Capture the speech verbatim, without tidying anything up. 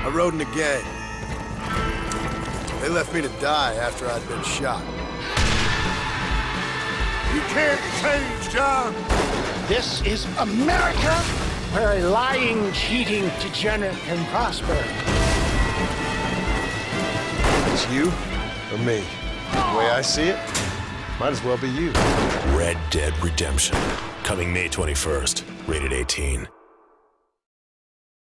I rode in a gang. They left me to die after I'd been shot. You can't change, John! This is America, where a lying, cheating degenerate can prosper. It's you or me. The way I see it, might as well be you. Red Dead Redemption, coming May twenty-first, rated eighteen.